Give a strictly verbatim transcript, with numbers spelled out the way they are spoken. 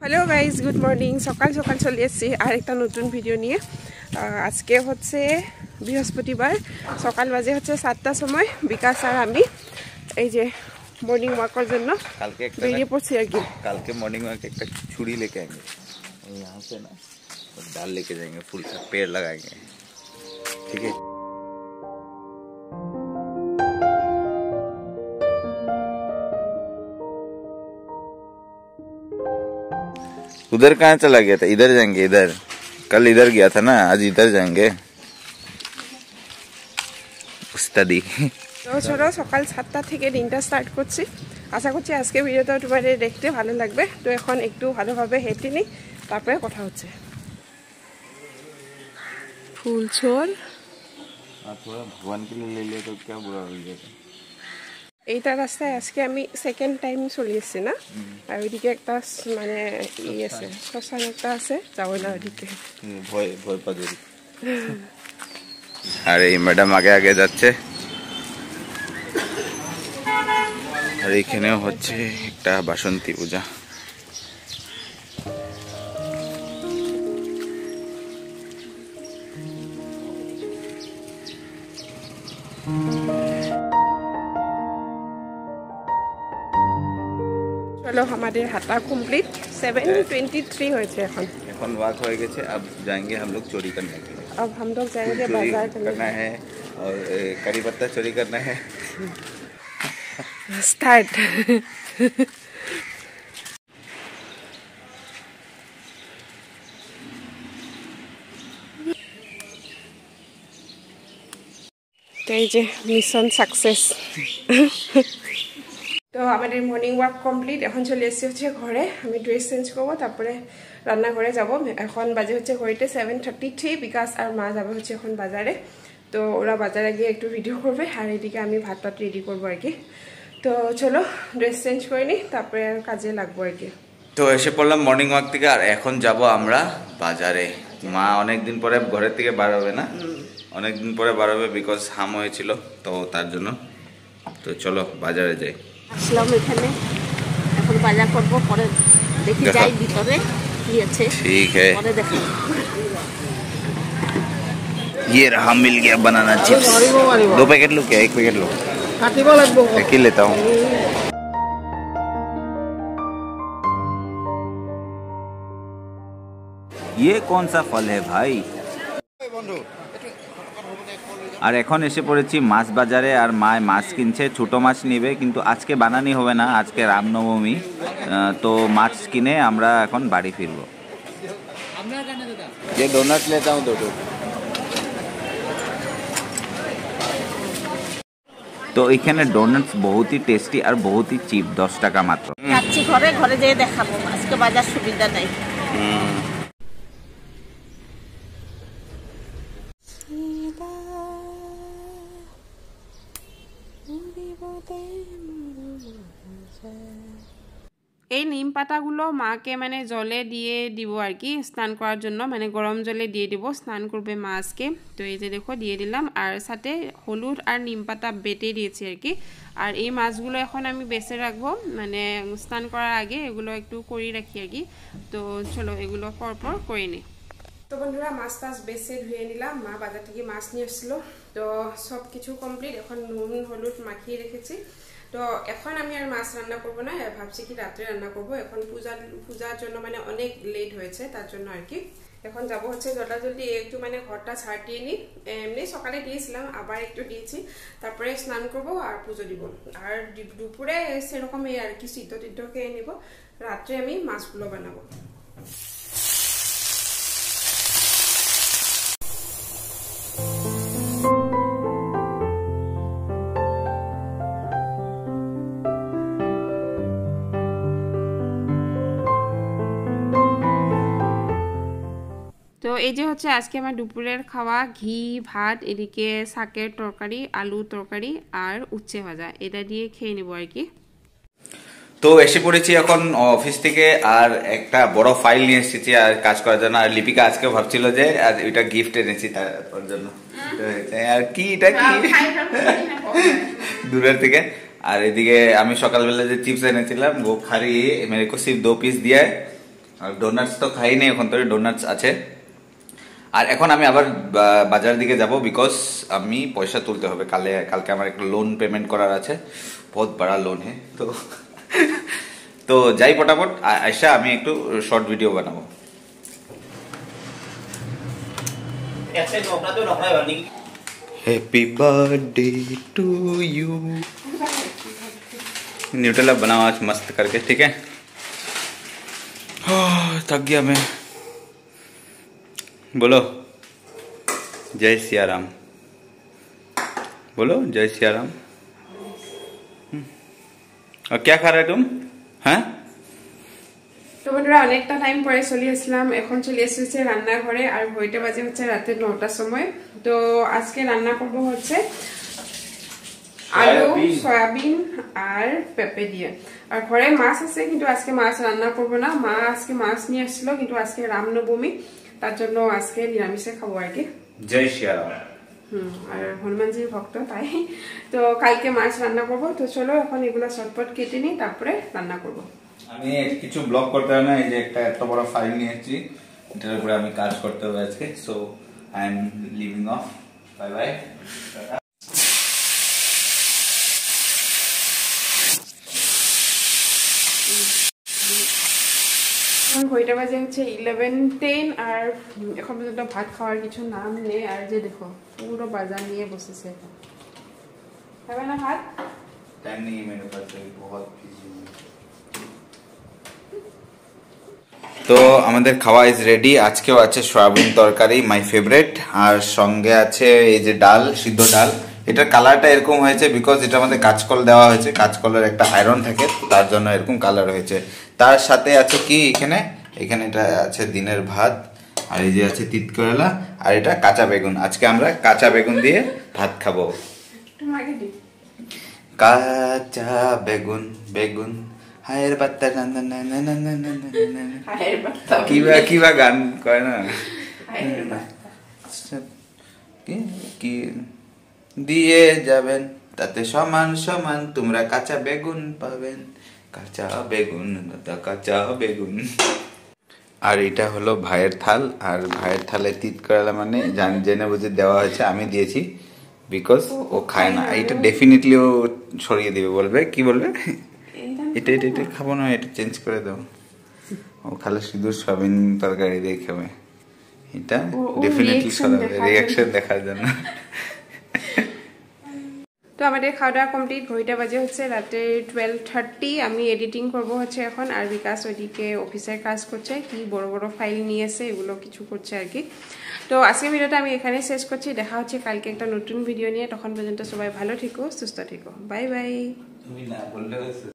Hello guys, good morning. সকাল সকাল চলে এসেছি আর একটা নতুন ভিডিও নিয়ে। আজকে হচ্ছে বৃহস্পতিবার, সকাল বাজে হচ্ছে সাতটার সময়। বিকাশ আর আমি এই যে মর্নিং ওয়াকের জন্য কালকে একটা বেরিয়ে পড়ছি আর কি। কালকে মর্निंग वॉक একটা छुरी लेके आएंगे और यहाँ से ना डाल लेके जाएंगे, फूल का पेड़ लगाएंगे, ठीक है। उधर कहाँ चला गया था? इधर जाएंगे, इधर कल इधर गया था ना, आज इधर जाएंगे। उस्तादी তো চলো সকাল সাতটা থেকে দিনটা স্টার্ট করছি। আশা করছি আজকে ভিডিওটা তোমাদের দেখতে ভালো লাগবে। তো এখন একটু ভালোভাবে হেঁটে নিই, তারপরে কথা হচ্ছে। ফুলছোর थोड़ा भगवान के लिए ले ले तो क्या बुरा हो जाएगा। এইটা রাস্তায় আজকে আমি সেকেন্ড টাইম চলে এসেছি না। আর ওইদিকে একটা মানে ই আছে, শ্মশান একটা আছে, যাবো না ওইদিকে, ভয় ভয় পাবে। আর এই ম্যাডাম আগে আগে যাচ্ছে, আর এইখানেও হচ্ছে একটা বাসন্তী পূজা। চলো আমাদের হাঁটা কমপ্লিট। সেভেন ट्वेंटी थ्री হয়েছে এখন। এখন ওয়াক হয়ে গেছে। अब जाएंगे हम लोग चोरी करने के लिए। अब हम लोग जाएंगे बाजार करना है और करी पत्ता चोरी करना है। स्टार्ट। এই যে মিশন সাকসেস। তো আমাদের মর্নিং ওয়াক কমপ্লিট। এখন চলে এসেছি হচ্ছে ঘরে। আমি ড্রেস চেঞ্জ করবো, তারপরে রান্নাঘরে যাব। এখন বাজে হচ্ছে ঘড়িতে সেভেন থার্টি থ্রি। বিকাশ আর মা যাবে হচ্ছে এখন বাজারে। তো ওরা বাজারে গিয়ে একটু ভিডিও করবে, আর এদিকে আমি ভাত টাত রেডি করবো আর কি। তো চলো ড্রেস চেঞ্জ করে নিই, তারপরে কাজে লাগবো আর কি। তো এসে পড়লাম মর্নিং ওয়াক থেকে, আর এখন যাব আমরা বাজারে। মা অনেকদিন পরে ঘরের থেকে বার হবে না, অনেকদিন পরে বার হবে, বিকজ হাম হয়েছিল, তো তার জন্য। তো চলো বাজারে যাই। আসলাম এখানে, এখন বাজার করবো, পরে দেখি যাই ভিতরে কি আছে। ঠিক है, পরে দেখি। ये रहा, मिल गया बनाना चिप्स। दो पैकेट लो क्या? एक पैकेट लो। एक ही लेता हूँ। ये कौन सा फल है भाई? আর এখন এসে পড়েছি মাছ বাজারে, আর মা মাছ কিনছে, ছোট মাছ নেবে, কিন্তু আজকে বানানি হবে না, আজকে রামনবমী, তো মাছ কিনে আমরা এখন বাড়ি ফিরবো। ये डोनट लेता हूँ दो दो। তো এখানে ডোনাটস বহুত ही টেস্টি আর বহুত ही চিপ, দশ টাকা মাত্র। যাচ্ছি ঘরে, ঘরে যেয়ে দেখাবো। আজকে বাজার সুবিধা নাই। এই নিম পাতাগুলো মাকে মানে জলে দিয়ে দিব আর কি, স্নান করার জন্য, মানে গরম জলে দিয়ে দিব, স্নান করবে মা আজকে। তো এই যে দেখো দিয়ে দিলাম, আর সাথে হলুদ আর নিম পাতা বেটে দিয়েছি আর কি। আর এই মাছগুলো এখন আমি বেছে রাখবো, মানে স্নান করার আগে এগুলো একটু করে রাখি আর কি। তো চলো এগুলো পরপর করে নিই। তো বন্ধুরা মাছ টাছ বেছে ধুয়ে নিলাম, মা বাজার থেকে মাছ নিয়ে এসেছিলো। তো সব কিছু কমপ্লিট, এখন নুন হলুদ মাখিয়ে রেখেছি। তো এখন আমি আর মাছ রান্না করব না, ভাবছি কি রাত্রে রান্না করব। এখন পূজা পূজার জন্য মানে অনেক লেট হয়েছে, তার জন্য আর কি। এখন যাব হচ্ছে জলদি একটু মানে ঘরটা ছাড়িয়ে নিই। এমনি সকালে দিয়েছিলাম, আবার একটু দিয়েছি, তারপরে স্নান করব আর পুজো দিব। আর দুপুরে সেরকমই আর কি, সিদ্ধ টিদ্ধ খেয়ে নেব। রাত্রে আমি মাছগুলো বানাবো। তো এই যে হচ্ছে আজকে আমার দুপুরের খাওয়া, ঘি ভাত, এদিকে শাকের তরকারি, আলু তরকারি আর উচ্ছে ভাজা, এটা দিয়ে খেয়ে নেবো আর কি। তো এসে পড়েছি এখন অফিস থেকে, আর একটা বড় ফাইল নিয়ে এসেছি আর কাজ করার জন্য। আর লিপিকা আজকে ভাবছিল যে আজ এটা গিফট এনেছি তার জন্য, আর কি এটা কি দূরের থেকে। और एदिके आमी सकाल बेला जे चिप्स एनेछिलाम वो खाली मेरे को सिर्फ दो पिस दिया है আর ডোনাটস তো খাই নেই এখন, তো ডোনাটস আছে। আর এখন আমি আবার বাজার দিকে যাব, বিকজ আমি পয়সা তুলতে হবে কালে কালকে আমার একটা লোন পেমেন্ট করার আছে, বহুত বড় লোন হে। তো তো যাই ফটাফট, আইসা আমি একটু শর্ট ভিডিও বানাবো। Happy birthday to you. Nutella बनाओ आज मस्त करके, ठीक है। थक गया मैं। बोलो जय सिया राम, बोलो जय सिया राम। और क्या खा रहे तुम? हाँ তো বন্ধুরা অনেকটা টাইম পরে চলে আসলাম, এখন চলে এসেছে রান্নাঘরে আর ঘড়িটা বাজে হচ্ছে রাতে নটার সময়। তো আজকে রান্না করব হচ্ছে আলু সয়াবিন আর পেঁপে দিয়ে। আর ঘরে মাছ আছে, কিন্তু আজকে মাছ রান্না করব না। মা আজকে মাছ নিয়ে আসছিল, কিন্তু আজকে রামনবমী, তার জন্য আজকে নিরামিষে খাবো আর কি। জয় শ্রীরাম। হুম আর হনুমানজির ভক্ত তাই। তো কালকে মাছ রান্না করব। তো চলো এখন এগুলো চটপট কেটে নিই, তারপরে রান্না করব। আমি কিছু ব্লগ করতে হবে না, এই যে একটা এত বড় ফাইল নিয়ে এসেছি, এটার উপরে আমি কাজ করতে হবে আজকে। So I am leaving off, bye bye. এখন ঘড়িটা বাজে হচ্ছে ইলেভেন টেন, আর এখন পর্যন্ত ভাত খাওয়ার কিছু নাম নেই। আর যে দেখো পুরো বাজার নিয়ে বসেছে। খাবে না ভাত? टाइम नहीं है मेरे पास, बहुत बिजी हूं। তো আমাদের খাওয়া ইজ রেডি। আজকেও আছে সয়াবিন তরকারি, মাই ফেভারিট, আর সঙ্গে আছে এই যে ডাল, সিদ্ধ ডাল। এটার কালারটা এরকম হয়েছে বিকজ এটা আমাদের কাঁচকল দেওয়া হয়েছে, কাঁচকলের একটা আয়রন থাকে, তার জন্য এরকম কালার হয়েছে। তার সাথে আছে কি এখানে, এখানে এটা আছে দিনের ভাত, আর এই যে আছে তিত করলা, আর এটা কাঁচা বেগুন। আজকে আমরা কাঁচা বেগুন দিয়ে ভাত খাবো। কাঁচা বেগুন বেগুন হায়ের বাত্তা, কিবা কিবা গান কয় না, কি দিয়ে যাবেন তাতে সমান সমান তোমরা কাঁচা বেগুন পাবেন, কাঁচা বেগুন কাঁচা বেগুন। আর এটা হলো ভাইয়ের থাল, আর ভাইয়ের থালে তিত করলা মানে জান জেনে বুঝে দেওয়া হয়েছে, আমি দিয়েছি বিকজ ও খায় না। এটা ডেফিনেটলি ও সরিয়ে দিবে, বলবে কি বলবে, এটা এটা এটা খাবো না, এটা চেঞ্জ করে দাও। ও খালি শুধু সয়াবিন তরকারি দিয়ে খাবে, এটা ডেফিনেটলি সরাবে, রিয়াকশন দেখার জন্য। তো আমাদের খাওয়া দাওয়া কমপ্লিট, ঘড়িটা বাজে হচ্ছে রাতে টুয়েলভ থার্টি। আমি এডিটিং করব হচ্ছে এখন, আর বিকাশ ওইদিকে অফিসের কাজ করছে, কি বড় বড় ফাইল নিয়ে এসে এগুলো কিছু করছে আর কি। তো আজকের ভিডিওটা আমি এখানে শেষ করছি, দেখা হচ্ছে কালকে একটা নতুন ভিডিও নিয়ে। তখন পর্যন্ত সবাই ভালো থেকো, সুস্থ থেকো, বাই বাই।